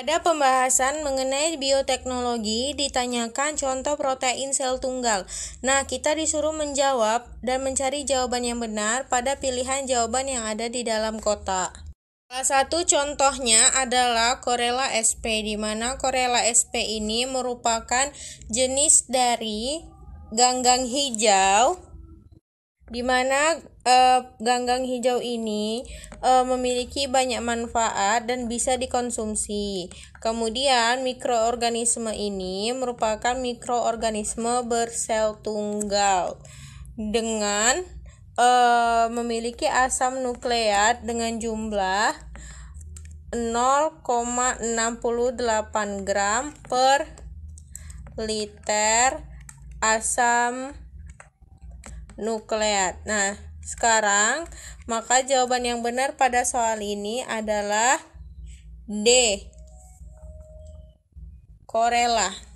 Pada pembahasan mengenai bioteknologi ditanyakan contoh protein sel tunggal. Nah, kita disuruh menjawab dan mencari jawaban yang benar pada pilihan jawaban yang ada di dalam kotak. Salah satu contohnya adalah Corella sp, di mana Corella sp ini merupakan jenis dari ganggang hijau, di mana ganggang hijau ini memiliki banyak manfaat dan bisa dikonsumsi. Kemudian mikroorganisme ini merupakan mikroorganisme bersel tunggal dengan memiliki asam nukleat dengan jumlah 0,68 gram per liter asam nukleat. Nah, sekarang maka jawaban yang benar pada soal ini adalah D. Corella.